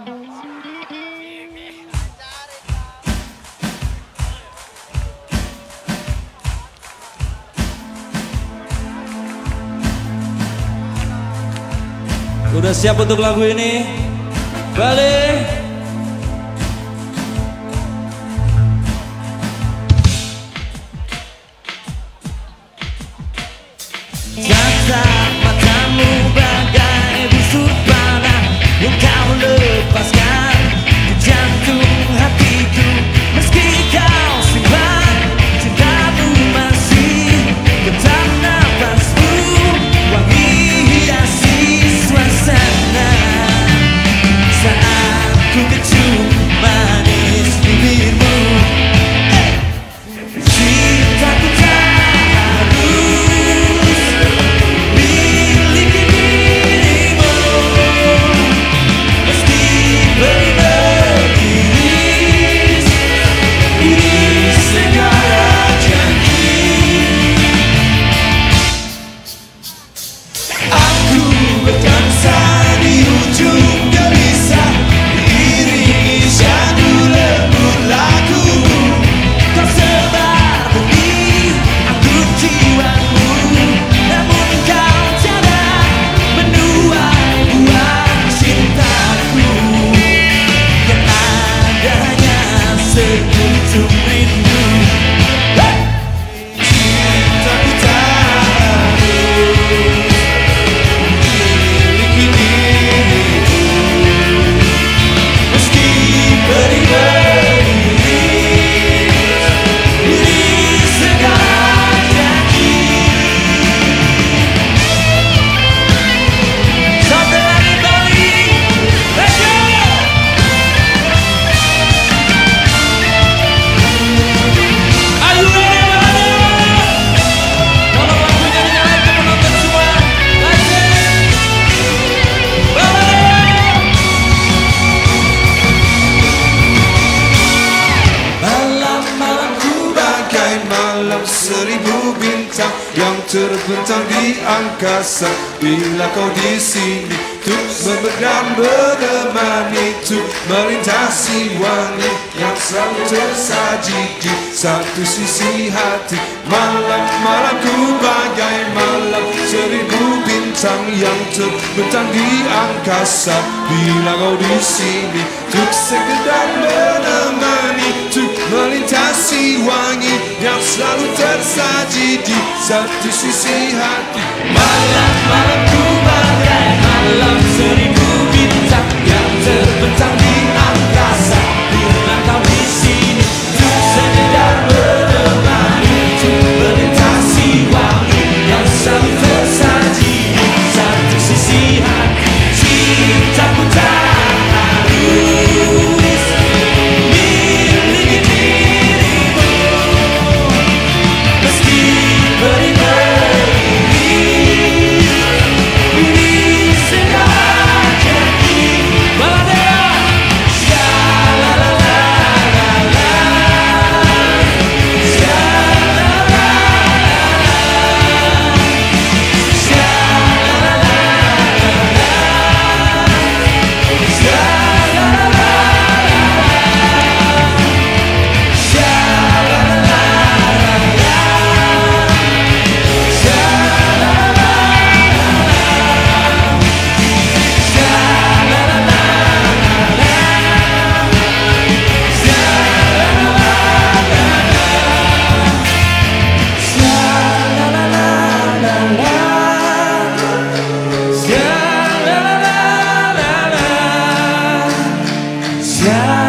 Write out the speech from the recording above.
Udah siap untuk lagu ini? Balik. Tatap matamu bagai busur panah yang kau lepaskan di jantung hatiku. Meski kau simpan cintamu masih getar nafasmu, wangi hiasi suasana saat ku kecium manis bibirmu. Cintaku tak harus miliki dirimu, meski beriris iris segala janji. Aku berdansa di ujung gelisah, diiringi syahdu lembut lagumu. Kau sebar benih anggun jiwamu, namun kau tiada menuai buah cintaku. Yang ada hanya sekuntum rindu. Cintaku tak harus miliki dirimu, meski beriris segala janji. Satu lagi Bali, let's go! Are you ready, Bali? Tolong lampunya dinyalakan penonton semua. Let's go! Bali! Malam-malamku bagai malam seribu bintang yang terbentang di angkasa. Bila kau di sini tuk berpegang menemani, tuk melintasi wangi yang selalu tersaji di satu sisi hati. Malam-malamku bagai malam seribu bintang yang terbentang di angkasa. Bila kau di sini tuk sekedar menemani, tuk melintasi wangi yang selalu tersaji di satu sisi hati. Malam-malamku bagai malam seribu bintang yang terbentang di angkasa. Bila kau di sini tuk sekedar menemani, tuk melintasi wangi yang selalu tersaji di satu sisi hati. Cintaku tak harus miliki dirimu, meski beriris segala janji. Baladera, sha-la-la-la-la-la, sha-la-la-la-la-la.